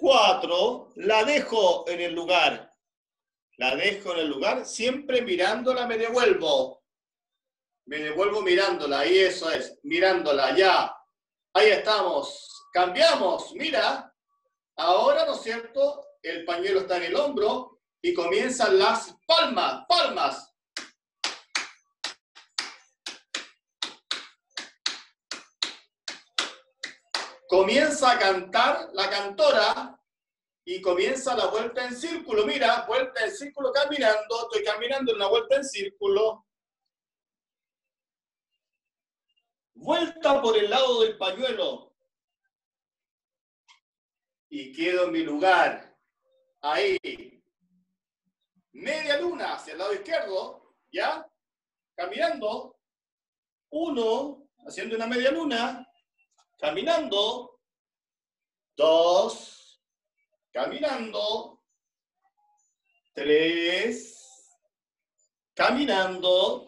4, la dejo en el lugar. La dejo en el lugar, siempre mirándola me devuelvo. Me devuelvo mirándola, ahí eso es, mirándola, ya. Ahí estamos, cambiamos, mira. Ahora, ¿no es cierto? El pañuelo está en el hombro y comienzan las palmas, palmas. Comienza a cantar la cantora y comienza la vuelta en círculo. Mira, vuelta en círculo caminando. Estoy caminando en una vuelta en círculo. Vuelta por el lado del pañuelo. Y quedo en mi lugar. Ahí. Media luna hacia el lado izquierdo. ¿Ya? Caminando. 1, haciendo una media luna. Caminando. 2. Caminando. 3. Caminando.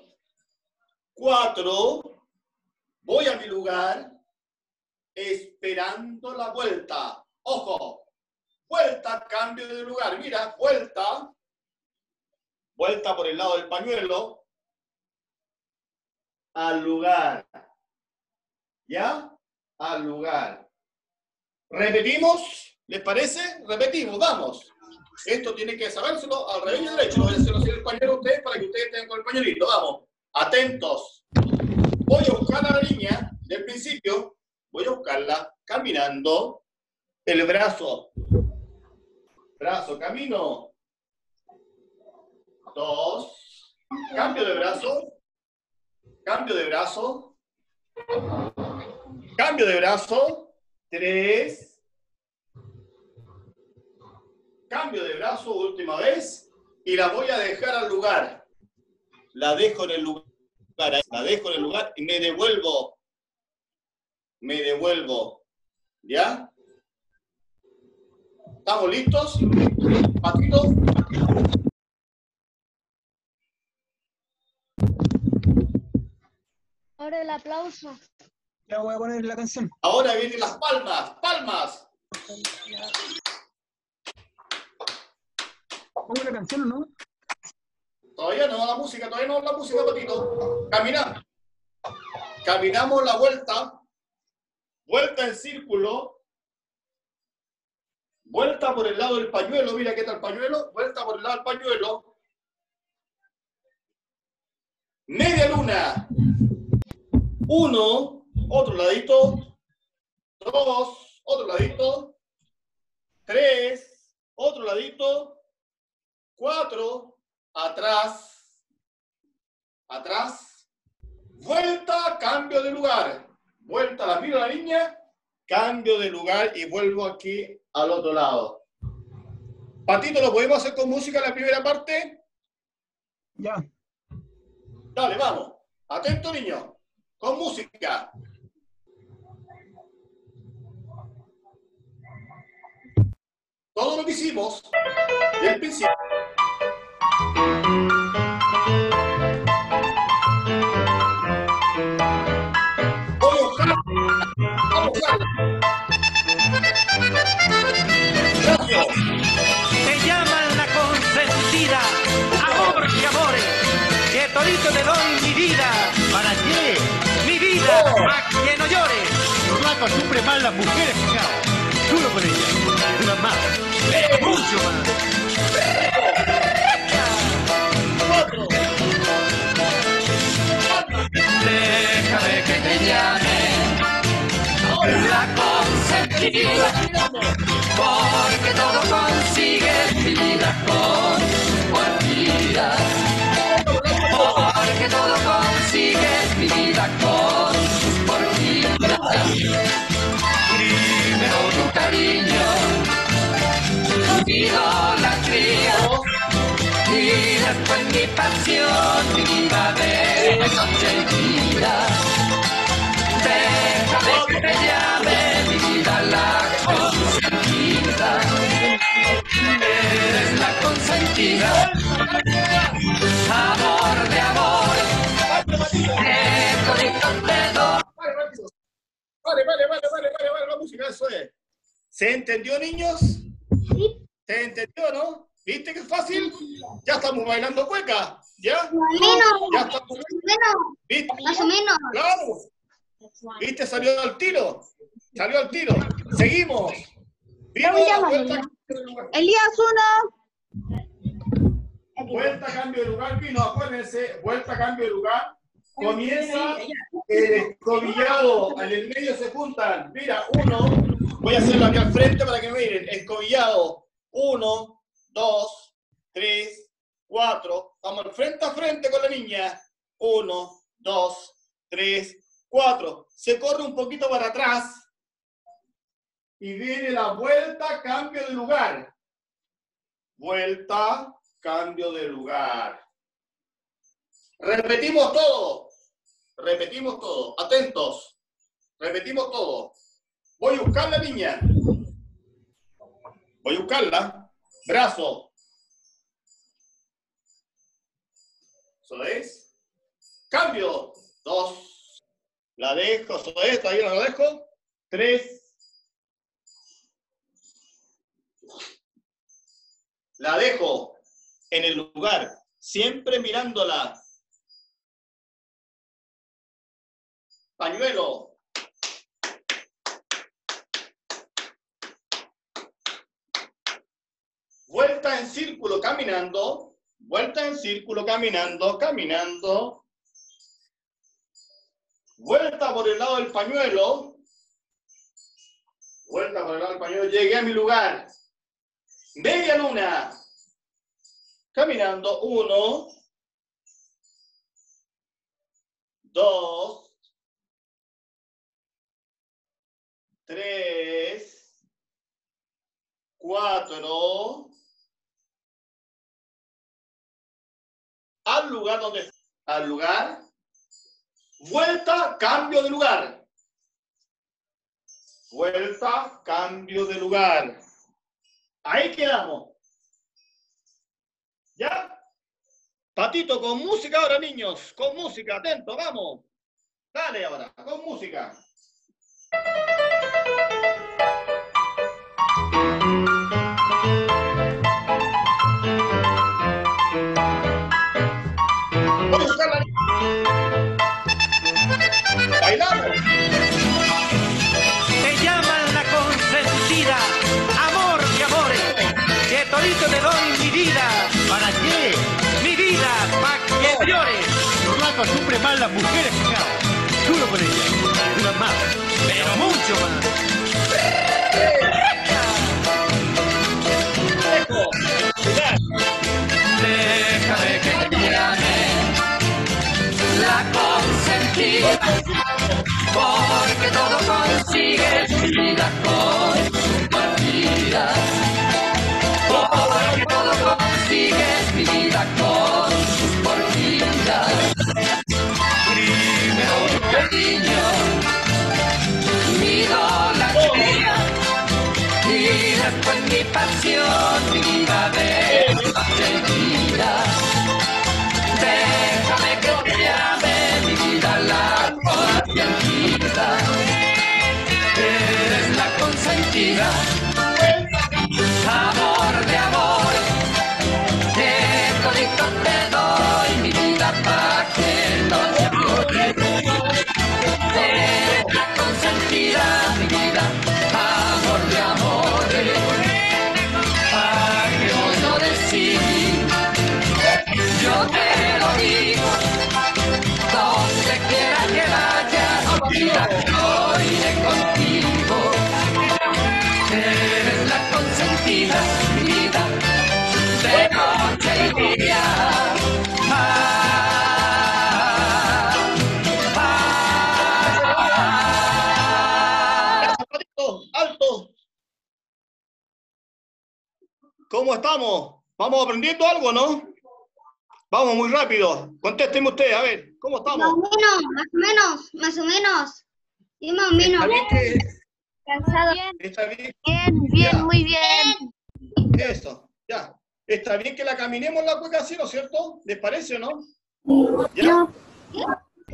4. Voy a mi lugar. Esperando la vuelta. Ojo. Vuelta, cambio de lugar. Mira, vuelta. Vuelta por el lado del pañuelo. Al lugar. ¿Ya? Al lugar. ¿Repetimos? ¿Les parece? Repetimos, vamos. Esto tiene que sabérselo al revés y al derecho. Voy a hacerlo sin el pañuelo a ustedes para que ustedes tengan con el pañuelito. Vamos. Atentos. Voy a buscar a la niña del principio. Voy a buscarla caminando. El brazo. Brazo, camino. 2. Cambio de brazo. Cambio de brazo. Cambio de brazo. 3. Cambio de brazo, última vez. Y la voy a dejar al lugar. La dejo en el lugar. La dejo en el lugar y me devuelvo. Me devuelvo. ¿Ya? ¿Estamos listos? Patito. Ahora el aplauso. Ya voy a poner la canción. Ahora vienen las palmas. ¡Palmas! ¿Pongo la canción o no? Todavía no, la música, Patito. Caminamos. Caminamos la vuelta. Vuelta en círculo. Vuelta por el lado del pañuelo. Mira qué tal el pañuelo. Vuelta por el lado del pañuelo. Media luna. 1. Otro ladito. 2. Otro ladito. 3. Otro ladito. 4. Atrás, atrás, vuelta, cambio de lugar, vuelta, la miro a la niña, cambio de lugar y vuelvo aquí al otro lado. Patito, ¿lo podemos hacer con música en la primera parte? Ya. Dale, vamos. Atento, niño. Con música. Todo lo que hicimos del principio. Te llaman la consentida, amor y amores, que todito te doy mi vida. ¿Para qué? Mi vida, para que no llores. Los lacos sufren más las mujeres, fijaos. Duro con ellas, duran más, mucho más. Déjame que te llame la consentida, porque todo consigues mi vida con porquería. Porque todo consigues mi vida con porquería. Primero tu cariño, tu idolatría, y después mi pasión, mi vida de noche y día. Déjame que te llame mi vida la consentida. Eres la consentida. Amor de amor. Todito te doy. Vale, la música, eso es. ¿Se entendió, niños? ¿Te entendió, no? ¿Viste que es fácil? Ya estamos bailando cueca, ¿ya? Ya estamos. ¿Viste? Más o menos. Claro. ¿Viste? Salió al tiro. Salió al tiro. Seguimos. Primero la vuelta. Elías 1. Vuelta, cambio de lugar, Pino, acuérdense, vuelta, cambio de lugar. Comienza el escobillado, en el medio se juntan. Mira, 1, voy a hacerlo aquí al frente para que me miren. Escobillado, 1, 2, 3, 4. Vamos frente a frente con la niña. 1, 2, 3, 4. Se corre un poquito para atrás. Y viene la vuelta, cambio de lugar. Vuelta, cambio de lugar. Repetimos todo. Repetimos todo. Atentos. Repetimos todo. Voy a buscar la niña. Voy a buscarla. Brazo. ¿Eso es? Cambio. 2. La dejo. ¿Eso es? Ahí la dejo. 3. La dejo en el lugar, siempre mirándola. Pañuelo. Vuelta en círculo caminando. Vuelta en círculo caminando, caminando. Vuelta por el lado del pañuelo. Vuelta por el lado del pañuelo. Llegué a mi lugar. Media luna. Caminando. 1, 2, 3, 4. Al lugar donde... Al lugar. Vuelta, cambio de lugar. Vuelta, cambio de lugar. Ahí quedamos. ¿Ya? Patito, con música ahora, niños. Con música, atento, vamos. Dale ahora, con música. Voy a buscar la niña. Bailamos. Te llaman la consentida, amor de amores, que todito te doy mi vida. ¿Para qué? Mi vida, pa' que llores. Los lacos sufren más las mujeres, cabrón. Duro con ellas, duran más, pero mucho más. Déjame que te llame la consentida, porque todo consigues vida con sus partidas. Porque todo consigues mi vida con sus partidas. Primero mi cariño, mi idolatría, y después mi pasión, mi vida de vida. Déjame que te llame mi vida la consentida. Eres la consentida, amor de amor, que todito te doy mi vida pa' que no te olvides. Eres la consentida, mi vida, amor de amor, pa' que hoy no decidir. Yo te lo digo, donde quiera que vayas, vida, yo iré contigo. Eres la consentida, mi vida, de noche y día. ¡Alto! ¿Cómo estamos? ¿Vamos aprendiendo algo, no? Vamos muy rápido. Contésteme usted, a ver, ¿cómo estamos? Más o menos. Sí, más o menos. ¿Está bien que... Cansado. ¿Está bien? Bien, Ya. muy bien. Eso, ya. Está bien que la caminemos la cueca así, ¿no es cierto? ¿Les parece o no? ¿Ya?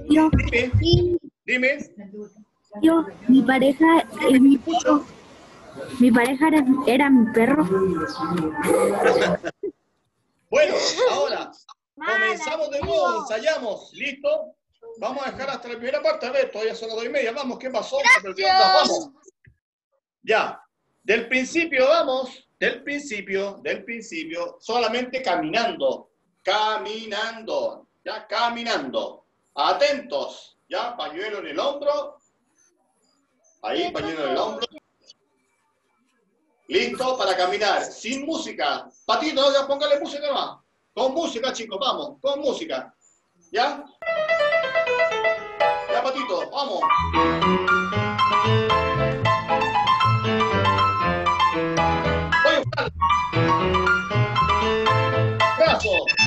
Dime, Sí, dime. Mi pareja es mi Escucho. Mi pareja era mi perro. Bueno, ahora comenzamos de nuevo, ensayamos. ¿Listo? Vamos a dejar hasta la primera parte. A ver, todavía son las 2:30. Vamos, ¿qué pasó? Vamos. Ya. Del principio, vamos. Del principio. Solamente caminando. Caminando. Ya, caminando. Atentos. Ya, pañuelo en el hombro. Ahí, pañuelo en el hombro. Listo para caminar. Sin música. Patito, ya póngale música más. Con música, chicos, vamos. Con música. ¿Ya? Ya, Patito, vamos. Voy a buscar. Brazo.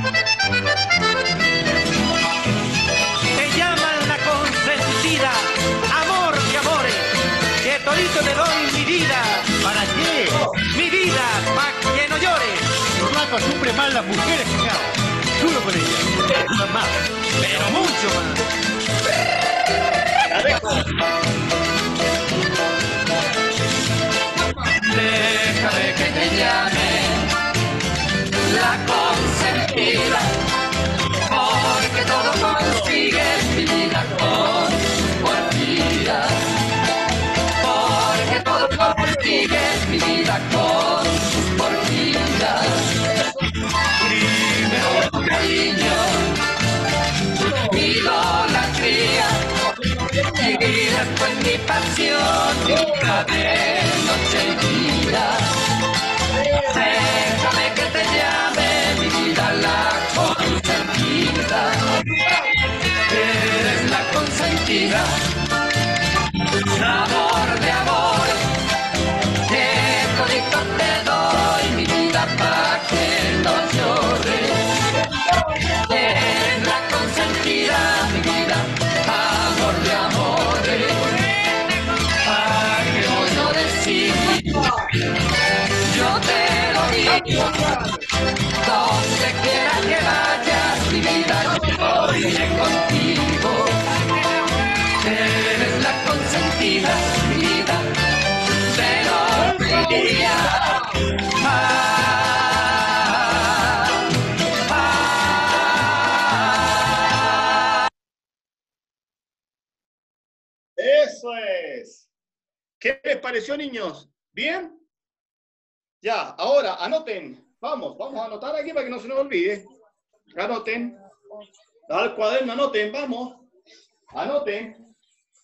Te llaman la consentida, amor de amores, que todito te doy mi vida. ¿Para qué? Mi vida, para que no llores. Los flacos sufren más las mujeres, cuñado. Duro con ellas. No más, pero mucho más. La dejo. Déjame que te llame la consentida, porque todo consigues mi vida con porfía, porque todo consigues mi vida con porfía. Primero tu cariño, mi idolatría, y después mi pasión, de noche y día. Déjame que te llame mi vida la consentida. Eres la consentida, amor de amor, que todito te doy mi vida pa' que no llores. Eres la consentida, mi vida, amor de amores, pa' que no llores, sí. Yo te lo digo, donde quiera que vayas, mi vida, yo iré contigo. Eres la consentida, mi vida, te lo diría. Eso es. ¿Qué les pareció, niños? ¿Bien? Ya, ahora anoten. Vamos a anotar aquí para que no se nos olvide. Anoten. Al cuaderno, anoten, vamos. Anoten.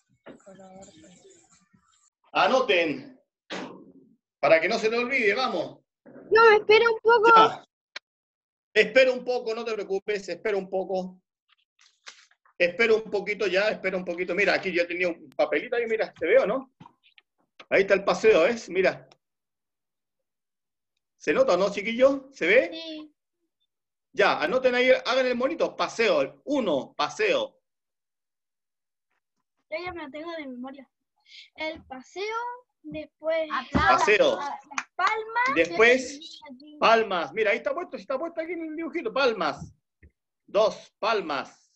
Anoten. Para que no se nos olvide, vamos. No, espera un poco. Ya. Espera un poco, no te preocupes, espera un poco. Espera un poquito ya, espera un poquito. Mira, aquí yo tenía un papelito ahí, mira, ¿te veo, no? Ahí está el paseo, ¿ves? Mira. ¿Se nota, no, chiquillo? ¿Se ve? Sí. Ya, anoten ahí, hagan el monito. Paseo. 1, paseo. Yo ya me lo tengo de memoria. El paseo, después Paseo. las palmas. Después, palmas. Mira, ahí está puesto aquí en el dibujito. Palmas. 2, palmas.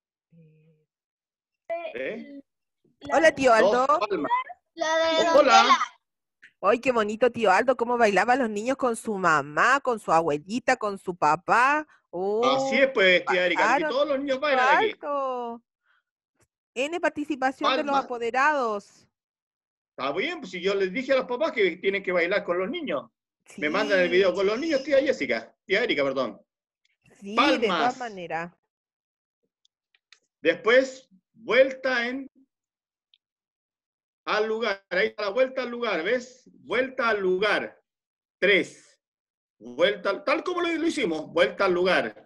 ¿Eh? Hola, tío 2 Aldo. palmas. La de Hola. Ay, qué bonito, tío Aldo, cómo bailaban los niños con su mamá, con su abuelita, con su papá. Así es, pues, tía Erika. Aquí claro, todos los niños tío bailan aquí. Aldo. N participación de los Palmas. apoderados. Está bien, pues si yo les dije a los papás que tienen que bailar con los niños. Sí, Me mandan el video con los niños, tía Jessica. Tía Erika, perdón. sí, de Palmas. todas maneras. Después, vuelta al lugar. Ahí está la vuelta al lugar, ¿ves? Vuelta al lugar. 3. Vuelta, tal como lo hicimos. Vuelta al lugar.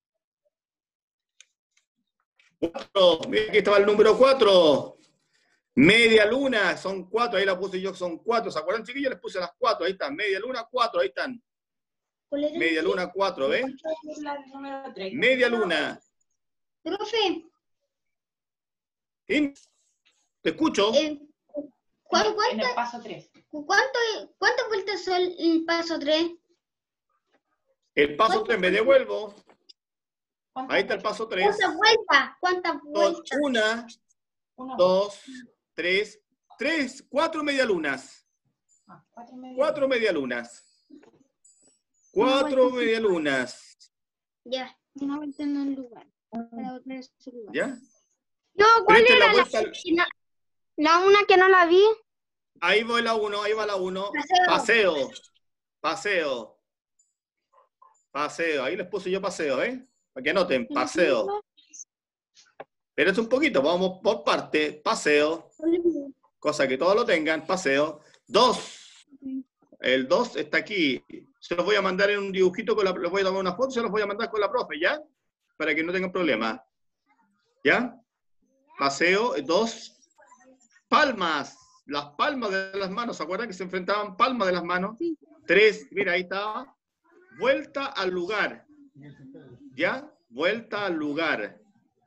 4. Mira, aquí estaba el número 4. Media luna, son 4. Ahí la puse yo, son 4. ¿Se acuerdan, chiquillos? Les puse las 4. Ahí están. Media luna, 4. Ahí están. Media luna, 4, ¿ves? Media luna. Profe, ¿Sí? ¿Te escucho? En el paso 3. ¿Cuántas vueltas son el paso 3? El paso 3, me devuelvo. Ahí está el paso 3. ¿Cuántas vueltas? 1, 2, 3, 4 medialunas. 4 medialunas. 4 medialunas. Ya. Una vuelta en el lugar. Para volver a su lugar. ¿Ya? No, ¿cuál Preste la era vuelta. la una que no la vi? Ahí va la 1, ahí va la 1. Paseo. Paseo. Paseo. Ahí les puse yo paseo, ¿eh? Para que anoten, paseo. Pero es un poquito, vamos por parte. Paseo. Cosa que todos lo tengan, paseo. 2. El 2 está aquí. Se los voy a mandar en un dibujito, les voy a tomar una foto, se los voy a mandar con la profe, ¿ya? Para que no tengan problema. ¿Ya? Paseo. 2. Palmas. Las palmas de las manos. ¿Se acuerdan que se enfrentaban palmas de las manos? 3. Mira, ahí está. Vuelta al lugar. ¿Ya? Vuelta al lugar.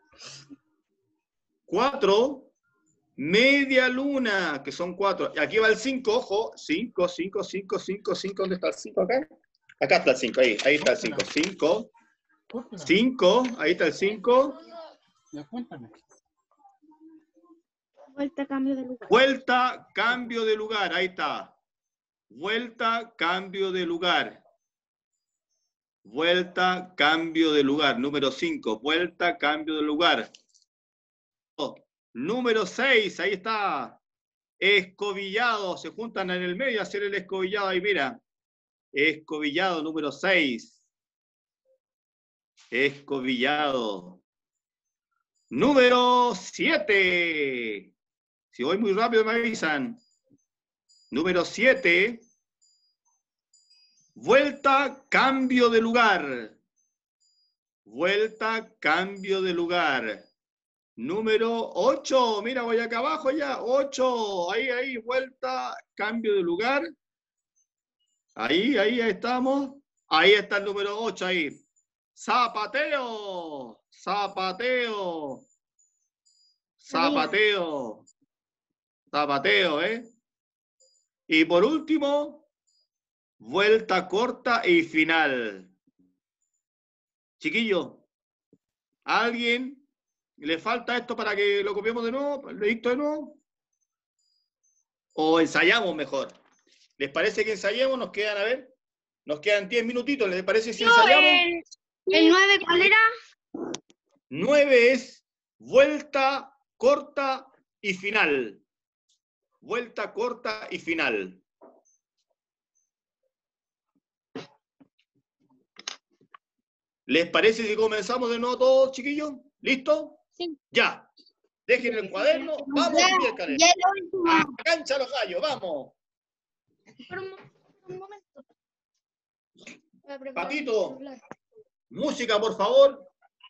4. Media luna, que son 4. Y aquí va el 5, ojo. 5, 5, 5, 5, 5. ¿Dónde está el 5 acá? Acá está el 5, ahí está el 5. 5. 5, ahí está el 5. Vuelta, cambio de lugar. Vuelta, cambio de lugar, ahí está. Vuelta, cambio de lugar. Vuelta, cambio de lugar. Número 5, vuelta, cambio de lugar. Número 6, ahí está. Escobillado, se juntan en el medio a hacer el escobillado, ahí mira. Escobillado, número 6. Escobillado. Número 7. Si voy muy rápido me avisan. Número 7. Vuelta, cambio de lugar. Vuelta, cambio de lugar. Número 8. Mira, voy acá abajo ya. 8. Ahí, vuelta, cambio de lugar. Ahí estamos. Ahí está el número 8 ahí. Zapateo. Zapateo. Zapateo. Zapateo, ¿eh? Y por último, vuelta corta y final. Chiquillo, ¿a alguien le falta esto para que lo copiemos de nuevo? ¿Lo dicto de nuevo? ¿O ensayamos mejor? ¿Les parece que ensayemos? Nos quedan, a ver, nos quedan 10 minutitos. ¿Les parece si ensayamos? ¿El 9 cuál era? 9 es vuelta corta y final. Vuelta corta y final. ¿Les parece si comenzamos de nuevo todos, chiquillos? ¿Listo? Sí. Ya. Dejen el cuaderno. Vamos, miércoles. A la cancha los gallos, vamos. Por un momento. Patito, música, por favor.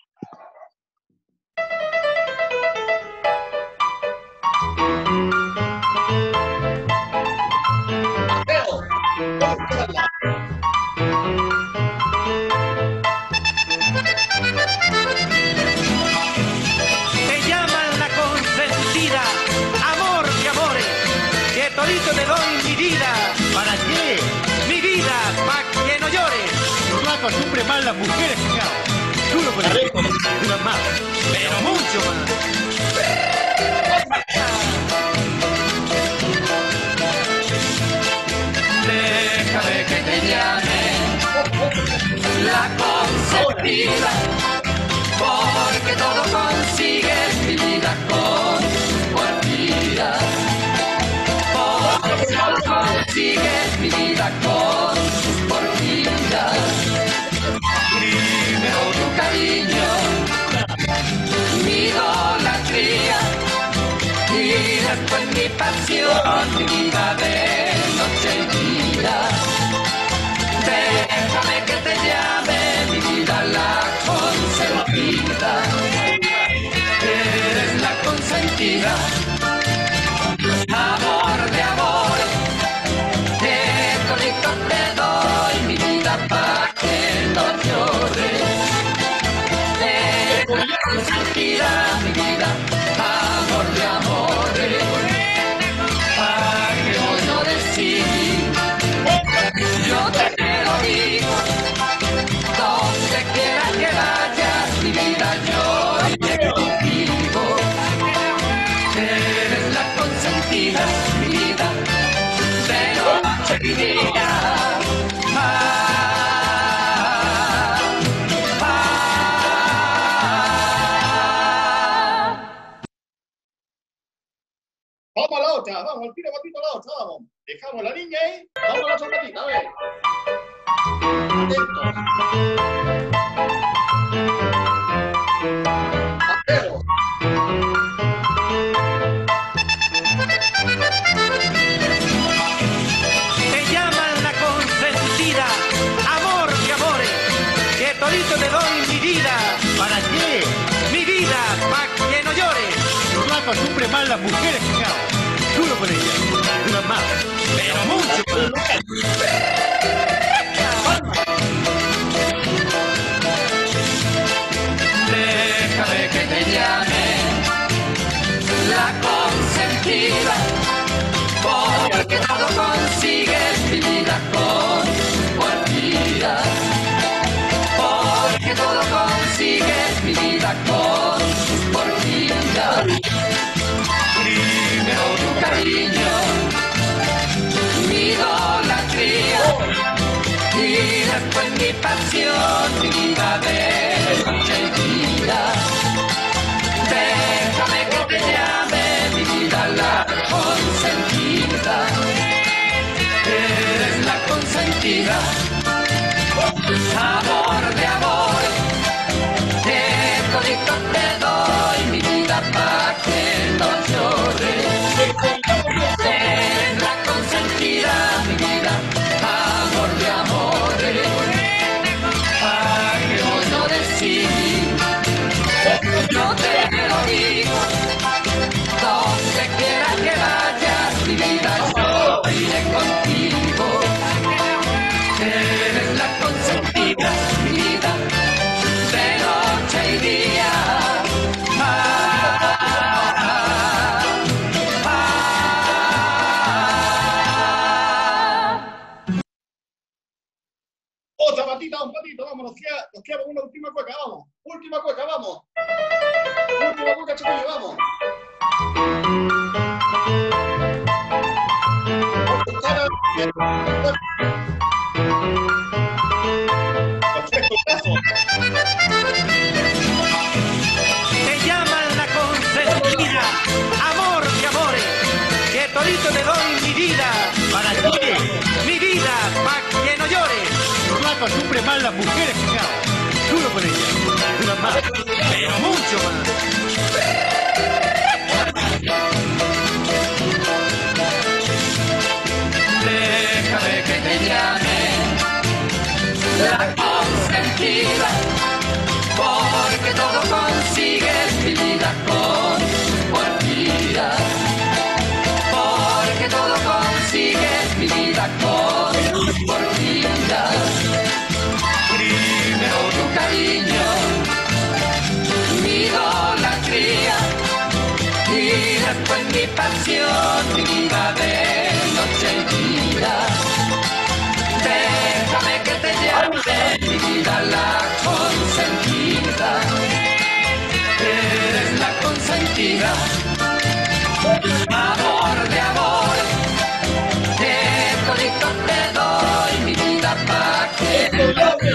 Te llaman la consentida, amor de amores, que todito te doy mi vida. ¿Para qué? Mi vida, pa' que no llores. Los ratos sufren más las mujeres, cuidado. Duro con el rico, duran más, pero mucho más. Déjame que te llame la consentida, porque todo consigues mi vida con porfía. Porque todo consigues mi vida con porfía. Primero tu cariño, mi idolatría, y después mi pasión, mi vida de noche y día. Déjame que te llame mi vida la consentida. Eres la consentida, amor de amor, que todito te doy mi vida pa' que no llores. Eres la consentida, mi vida, amor de amores, pa' que no llores, sí. Yo te lo digo, donde quiera que vayas, mi vida, yo iré contigo. Eres la consentida, mi vida, pero otra, vamos, al tiro patito a la otra, vamos. Dejamos la niña ahí, vamos a la otra patita, a ver. Atentos. Atentos. Te llaman la consentida, amor de amores, que todito te doy mi vida. ¿Para qué? Mi vida, pa' que no llores. Los flacos sufren más las mujeres que cao. Duro por ellas, duran más, pero mucho más. Déjame que te llame la consentida, porque todo consigues mi vida compartida, porque todo consigues mi vida compartida. Primero tu cariño, mi idolatría, y después mi pasión, mi vida de noche y día. Déjame que te llame mi vida la consentida. Eres la consentida, amor de amor, que todito te doy mi vida pa' que no llores. Eres la consentida, mi vida, amor de amores, pa' que no llores sin mí. Yo te lo digo, donde quiera que vayas, mi vida, yo iré contigo. Eres la consentida, mi vida, de noche y día. Otra patita, un patito, vamos, nos queda una última cueca, vamos. Última cueca, vamos. Última cueca, chiquillo, vamos. Perfecto, brazo. Te llaman la consentida, amor de amores, que todito te doy mi vida. ¿Para qué? Mi vida, pa' que no llores. Los flacos sufren más las mujeres que cao. Duro por ellas, duran más, pero mucho más. Déjame que te llame la consentida, porque todo consigues mi vida compartida, porque todo consigues mi vida compartida. Primero tu cariño, mi idolatría, y después mi pasión, mi vida de noche y día. Déjame que te llame mi vida la consentida. Eres la consentida, amor de amor, que todito te doy mi vida pa' que